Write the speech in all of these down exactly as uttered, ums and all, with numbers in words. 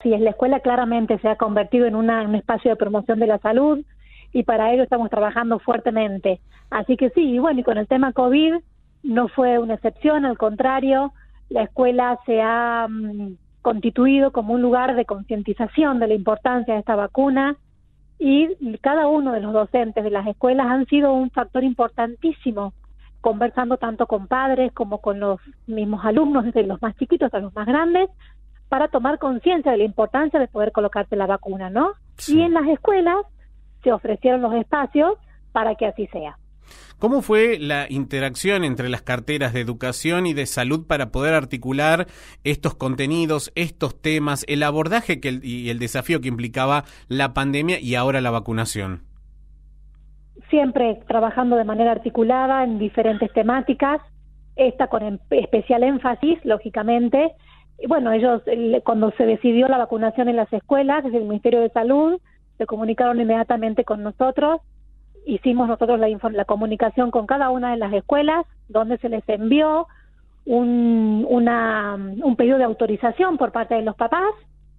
Sí, es la escuela claramente se ha convertido en una, un espacio de promoción de la salud y para ello estamos trabajando fuertemente. Así que sí, y bueno, y con el tema COVID no fue una excepción, al contrario, la escuela se ha um, constituido como un lugar de concientización de la importancia de esta vacuna y cada uno de los docentes de las escuelas han sido un factor importantísimo, conversando tanto con padres como con los mismos alumnos, desde los más chiquitos hasta los más grandes, para tomar conciencia de la importancia de poder colocarse la vacuna, ¿no? Sí. Y en las escuelas se ofrecieron los espacios para que así sea. ¿Cómo fue la interacción entre las carteras de educación y de salud para poder articular estos contenidos, estos temas, el abordaje que el, y el desafío que implicaba la pandemia y ahora la vacunación? Siempre trabajando de manera articulada en diferentes temáticas, esta con especial énfasis, lógicamente. Bueno, ellos, cuando se decidió la vacunación en las escuelas, desde el Ministerio de Salud, se comunicaron inmediatamente con nosotros. Hicimos nosotros la, la comunicación con cada una de las escuelas, donde se les envió un, una, un pedido de autorización por parte de los papás,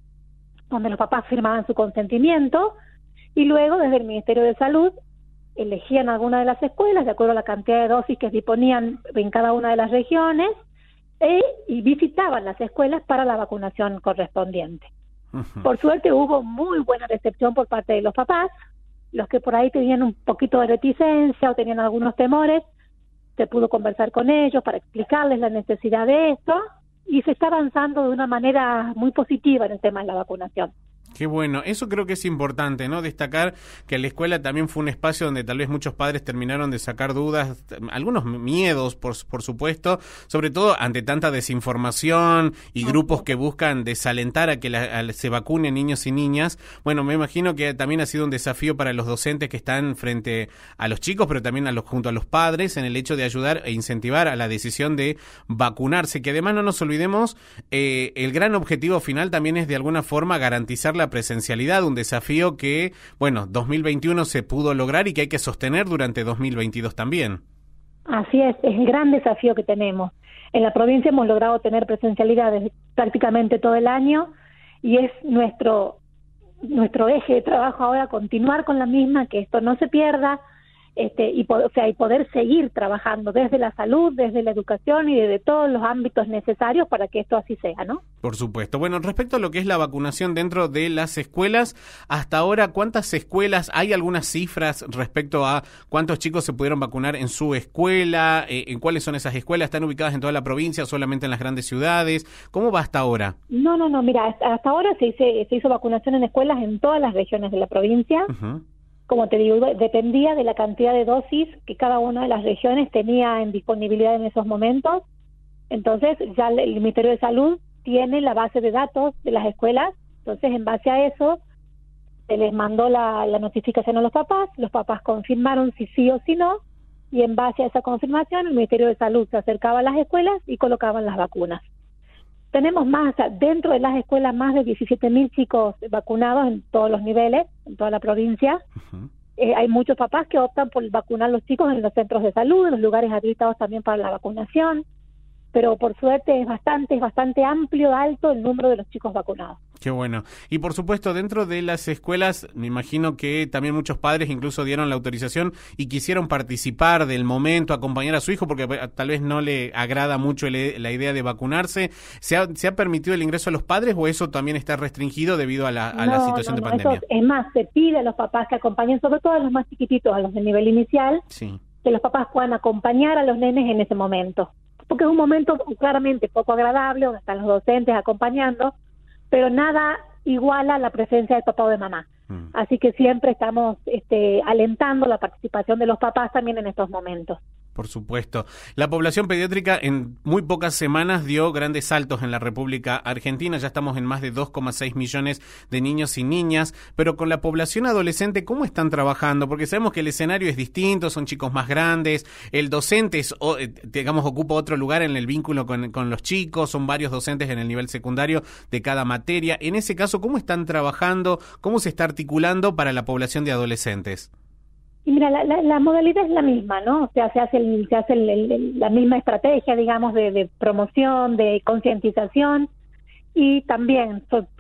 donde los papás firmaban su consentimiento, y luego desde el Ministerio de Salud elegían alguna de las escuelas de acuerdo a la cantidad de dosis que disponían en cada una de las regiones, e, y visitaban las escuelas para la vacunación correspondiente. Uh-huh. Por suerte hubo muy buena recepción por parte de los papás. Los que por ahí tenían un poquito de reticencia o tenían algunos temores, se pudo conversar con ellos para explicarles la necesidad de esto y se está avanzando de una manera muy positiva en el tema de la vacunación. Qué bueno, eso creo que es importante, ¿no? Destacar que la escuela también fue un espacio donde tal vez muchos padres terminaron de sacar dudas, algunos miedos, por, por supuesto, sobre todo ante tanta desinformación y grupos que buscan desalentar a que la, a, se vacunen niños y niñas. Bueno, me imagino que también ha sido un desafío para los docentes que están frente a los chicos, pero también a los, junto a los padres, en el hecho de ayudar e incentivar a la decisión de vacunarse, que además no nos olvidemos, eh, el gran objetivo final también es de alguna forma garantizar la presencialidad, un desafío que, bueno, dos mil veintiuno se pudo lograr y que hay que sostener durante dos mil veintidós también. Así es, es el gran desafío que tenemos. En la provincia hemos logrado tener presencialidad prácticamente todo el año y es nuestro, nuestro eje de trabajo ahora continuar con la misma, que esto no se pierda, Este, y, o sea, y poder seguir trabajando desde la salud, desde la educación y desde todos los ámbitos necesarios para que esto así sea, ¿no? Por supuesto. Bueno, respecto a lo que es la vacunación dentro de las escuelas, hasta ahora, ¿cuántas escuelas? ¿Hay algunas cifras respecto a cuántos chicos se pudieron vacunar en su escuela? Eh, ¿En cuáles son esas escuelas? ¿Están ubicadas en toda la provincia, solamente en las grandes ciudades? ¿Cómo va hasta ahora? No, no, no, mira, hasta ahora se, hice, se hizo vacunación en escuelas en todas las regiones de la provincia. Uh-huh. Como te digo, dependía de la cantidad de dosis que cada una de las regiones tenía en disponibilidad en esos momentos. Entonces, ya el Ministerio de Salud tiene la base de datos de las escuelas. Entonces, en base a eso, se les mandó la, la notificación a los papás. Los papás confirmaron si sí o si no. Y en base a esa confirmación, el Ministerio de Salud se acercaba a las escuelas y colocaban las vacunas. Tenemos más, dentro de las escuelas, más de diecisiete mil chicos vacunados en todos los niveles, en toda la provincia. Uh-huh. Eh, hay muchos papás que optan por vacunar a los chicos en los centros de salud, en los lugares habilitados también para la vacunación, pero por suerte es bastante, es bastante amplio, alto el número de los chicos vacunados. Qué bueno. Y por supuesto, dentro de las escuelas, me imagino que también muchos padres incluso dieron la autorización y quisieron participar del momento, acompañar a su hijo, porque tal vez no le agrada mucho le, la idea de vacunarse. ¿Se ha, ¿Se ha permitido el ingreso a los padres o eso también está restringido debido a la, a no, la situación no, de no, pandemia? Eso, es más, se pide a los papás que acompañen, sobre todo a los más chiquititos, a los de nivel inicial, sí, que los papás puedan acompañar a los nenes en ese momento. Porque es un momento claramente poco agradable, donde están los docentes acompañando, pero nada iguala la presencia del papá o de mamá. Mm. Así que siempre estamos este, alentando la participación de los papás también en estos momentos. Por supuesto. La población pediátrica en muy pocas semanas dio grandes saltos en la República Argentina. Ya estamos en más de dos coma seis millones de niños y niñas. Pero con la población adolescente, ¿cómo están trabajando? Porque sabemos que el escenario es distinto, son chicos más grandes. El docente, es, digamos, ocupa otro lugar en el vínculo con, con los chicos. Son varios docentes en el nivel secundario de cada materia. En ese caso, ¿cómo están trabajando? ¿Cómo se está articulando para la población de adolescentes? Y mira, la, la, la modalidad es la misma, ¿no? O sea, se hace, el, se hace el, el, la misma estrategia, digamos, de, de promoción, de concientización, y también so,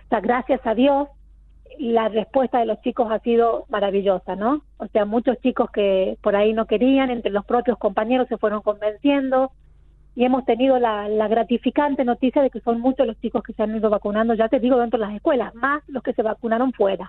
O sea, gracias a Dios, la respuesta de los chicos ha sido maravillosa, ¿no? O sea, muchos chicos que por ahí no querían, entre los propios compañeros se fueron convenciendo, y hemos tenido la, la gratificante noticia de que son muchos los chicos que se han ido vacunando, ya te digo, dentro de las escuelas, más los que se vacunaron fuera.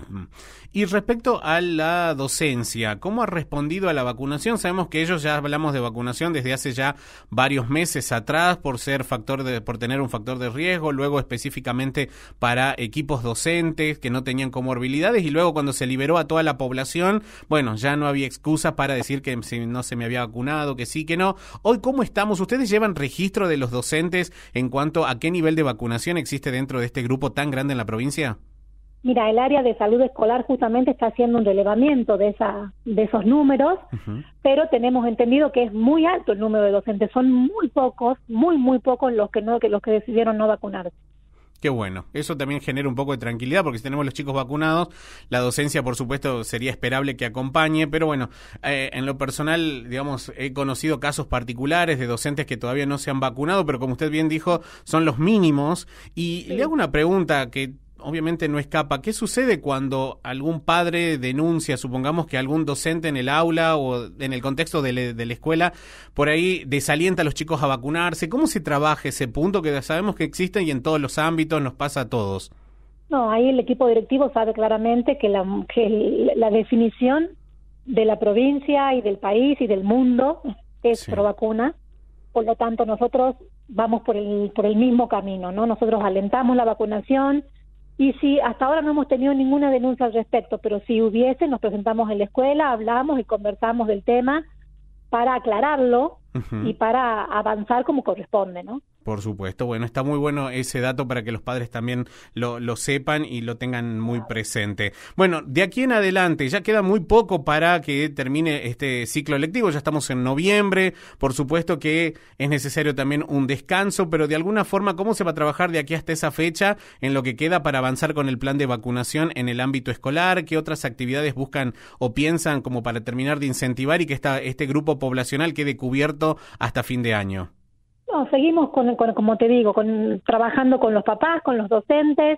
Y respecto a la docencia, ¿cómo ha respondido a la vacunación? Sabemos que ellos ya hablamos de vacunación desde hace ya varios meses atrás por ser factor de, por tener un factor de riesgo, luego específicamente para equipos docentes que no tenían comorbilidades, y luego cuando se liberó a toda la población, bueno, ya no había excusa para decir que no se me había vacunado, que sí, que no. Hoy, ¿cómo estamos? ¿Ustedes llevan registro de los docentes en cuanto a qué nivel de vacunación existe dentro de este grupo tan grande en la provincia? Mira, el área de salud escolar justamente está haciendo un relevamiento de esa de esos números, uh-huh. pero tenemos entendido que es muy alto el número de docentes, son muy pocos, muy muy pocos los que no que los que decidieron no vacunarse. Qué bueno, eso también genera un poco de tranquilidad, porque si tenemos los chicos vacunados, la docencia, por supuesto, sería esperable que acompañe, pero bueno, eh, en lo personal, digamos, he conocido casos particulares de docentes que todavía no se han vacunado, pero como usted bien dijo, son los mínimos, y sí. Le hago una pregunta que obviamente no escapa. ¿Qué sucede cuando algún padre denuncia, supongamos que algún docente en el aula o en el contexto de, le, de la escuela, por ahí desalienta a los chicos a vacunarse? ¿Cómo se trabaja ese punto que sabemos que existe y en todos los ámbitos nos pasa a todos? No, ahí el equipo directivo sabe claramente que la, que la definición de la provincia y del país y del mundo es sí. pro vacuna. Por lo tanto, nosotros vamos por el, por el mismo camino, ¿no? Nosotros alentamos la vacunación. Y si hasta ahora no hemos tenido ninguna denuncia al respecto, pero si hubiese, nos presentamos en la escuela, hablamos y conversamos del tema para aclararlo uh-huh. y para avanzar como corresponde, ¿no? Por supuesto, bueno, está muy bueno ese dato para que los padres también lo, lo sepan y lo tengan muy presente. Bueno, de aquí en adelante ya queda muy poco para que termine este ciclo lectivo, ya estamos en noviembre, por supuesto que es necesario también un descanso, pero de alguna forma, ¿cómo se va a trabajar de aquí hasta esa fecha en lo que queda para avanzar con el plan de vacunación en el ámbito escolar? ¿Qué otras actividades buscan o piensan como para terminar de incentivar y que esta, este grupo poblacional quede cubierto hasta fin de año? No, seguimos, con, con, como te digo, con trabajando con los papás, con los docentes,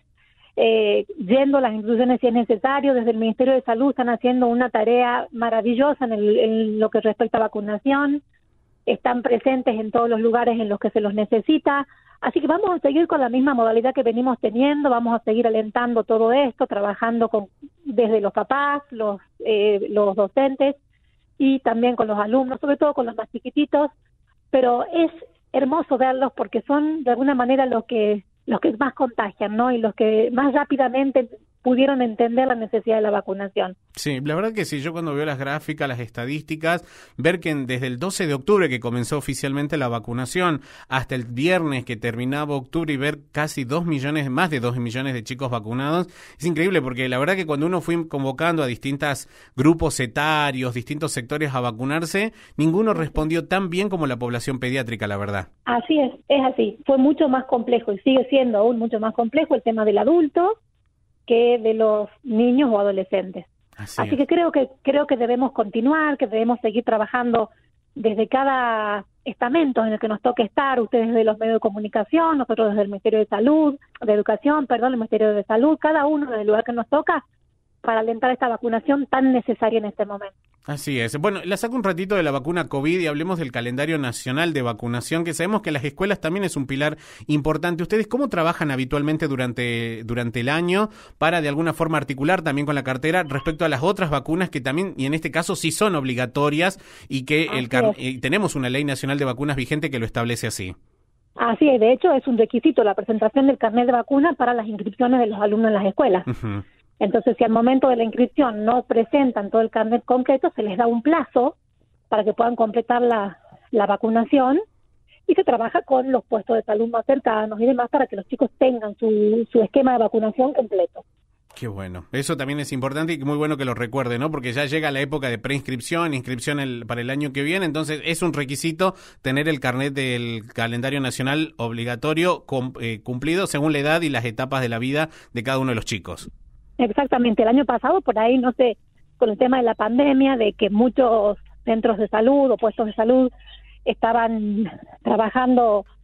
eh, yendo a las instituciones si es necesario. Desde el Ministerio de Salud están haciendo una tarea maravillosa en, el, en lo que respecta a vacunación. Están presentes en todos los lugares en los que se los necesita. Así que vamos a seguir con la misma modalidad que venimos teniendo, vamos a seguir alentando todo esto, trabajando con desde los papás, los, eh, los docentes y también con los alumnos, sobre todo con los más chiquititos, pero es hermoso verlos porque son de alguna manera los que los que más contagian, ¿no? Y los que más rápidamente pudieron entender la necesidad de la vacunación. Sí, la verdad que sí, yo cuando veo las gráficas, las estadísticas, ver que desde el doce de octubre que comenzó oficialmente la vacunación hasta el viernes que terminaba octubre y ver casi dos millones, más de dos millones de chicos vacunados, es increíble porque la verdad que cuando uno fue convocando a distintos grupos etarios, distintos sectores a vacunarse, ninguno respondió tan bien como la población pediátrica, la verdad. Así es, es así, fue mucho más complejo y sigue siendo aún mucho más complejo el tema del adulto que de los niños o adolescentes. Así, Así que creo que creo que debemos continuar, que debemos seguir trabajando desde cada estamento en el que nos toque estar, ustedes desde los medios de comunicación, nosotros desde el Ministerio de Salud, de Educación, perdón, el Ministerio de Salud, cada uno desde el lugar que nos toca para alentar esta vacunación tan necesaria en este momento. Así es. Bueno, la saco un ratito de la vacuna COVID y hablemos del calendario nacional de vacunación, que sabemos que las escuelas también es un pilar importante. ¿Ustedes cómo trabajan habitualmente durante, durante el año para de alguna forma articular también con la cartera respecto a las otras vacunas que también, y en este caso sí son obligatorias y que el car- y tenemos una ley nacional de vacunas vigente que lo establece así? Así es. De hecho, es un requisito la presentación del carnet de vacuna para las inscripciones de los alumnos en las escuelas. Uh-huh. Entonces, si al momento de la inscripción no presentan todo el carnet completo, se les da un plazo para que puedan completar la, la vacunación y se trabaja con los puestos de salud más cercanos y demás para que los chicos tengan su, su esquema de vacunación completo. Qué bueno. Eso también es importante y muy bueno que lo recuerde, ¿no? Porque ya llega la época de preinscripción, inscripción el, para el año que viene, entonces es un requisito tener el carnet del calendario nacional obligatorio com, eh, cumplido según la edad y las etapas de la vida de cada uno de los chicos. Exactamente, el año pasado por ahí, no sé, con el tema de la pandemia, de que muchos centros de salud o puestos de salud estaban trabajando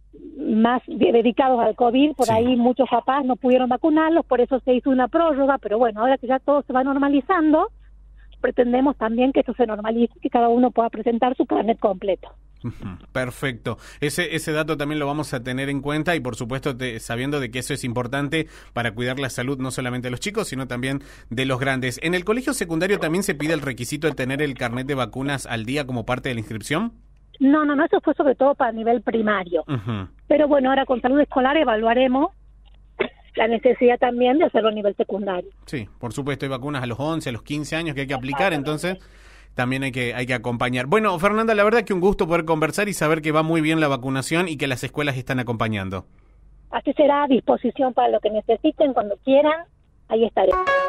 más de- dedicados al COVID, por Sí. ahí muchos papás no pudieron vacunarlos, por eso se hizo una prórroga, pero bueno, ahora que ya todo se va normalizando, pretendemos también que esto se normalice, que cada uno pueda presentar su carnet completo. Ujú, perfecto. Ese ese dato también lo vamos a tener en cuenta y por supuesto te- sabiendo de que eso es importante para cuidar la salud no solamente de los chicos, sino también de los grandes. ¿En el colegio secundario también se pide el requisito de tener el carnet de vacunas al día como parte de la inscripción? No, no, no, eso fue sobre todo para nivel primario. Ujú. Pero bueno, ahora con salud escolar evaluaremos la necesidad también de hacerlo a nivel secundario. Sí, por supuesto, hay vacunas a los once, a los quince años que hay que aplicar, entonces también hay que hay que acompañar. Bueno, Fernanda, la verdad que un gusto poder conversar y saber que va muy bien la vacunación y que las escuelas están acompañando. Así será, a disposición para lo que necesiten, cuando quieran, ahí estaré.